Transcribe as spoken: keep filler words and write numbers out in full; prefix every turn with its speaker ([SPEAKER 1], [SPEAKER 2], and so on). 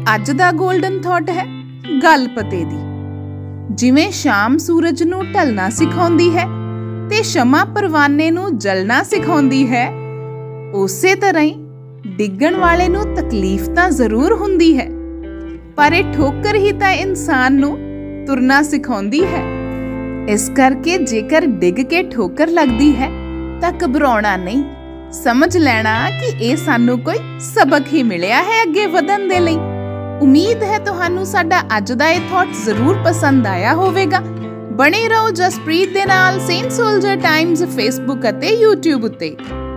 [SPEAKER 1] ਅੱਜ ਦਾ golden thought ਹੈ ਗੱਲ ਪਤੇ ਦੀ। ਜਿਵੇਂ ਸ਼ਾਮ ਸੂਰਜ ਨੂੰ ਢਲਣਾ ਸਿਖਾਉਂਦੀ ਹੈ ਤੇ ਸ਼ਮਾ ਪਰਵਾਨੇ ਨੂੰ ਜਲਣਾ ਸਿਖਾਉਂਦੀ ਹੈ, ਉਸੇ ਤਰ੍ਹਾਂ ਹੀ ਡਿੱਗਣ ਵਾਲੇ ਨੂੰ ਤਕਲੀਫ ਤਾਂ ਜ਼ਰੂਰ ਹੁੰਦੀ ਹੈ, ਪਰ ਇਹ ਠੋਕਰ ਹੀ ਤਾਂ ਇਨਸਾਨ ਨੂੰ ਤੁਰਨਾ ਸਿਖਾਉਂਦੀ ਹੈ। ਇਸ ਕਰਕੇ ਜੇਕਰ ਡਿੱਗ ਕੇ ਠੋਕਰ ਲੱਗਦੀ ਹੈ ਤਾਂ ਘਬਰਾਉਣਾ ਨਹੀਂ, ਸਮਝ ਲੈਣਾ ਕਿ ਇਹ ਸਾਨੂੰ ਕੋਈ ਸਬਕ ਹੀ ਮਿਲਿਆ ਹੈ ਅੱਗੇ ਵਧਣ ਦੇ ਲਈ। ਉਮੀਦ ਹੈ ਤੁਹਾਨੂੰ ਸਾਡਾ ਅੱਜ ਦਾ ਇਹ ਥਾਟ ਜ਼ਰੂਰ ਪਸੰਦ ਆਇਆ ਹੋਵੇਗਾ। ਬਣੇ ਰਹੋ ਜਸਪ੍ਰੀਤ ਦੇ ਨਾਲ ਸੇਂਟ ਸੋਲਜਰ ਟਾਈਮਜ਼ ਫੇਸਬੁੱਕ ਅਤੇ ਯੂਟਿਊਬ ਉੱਤੇ।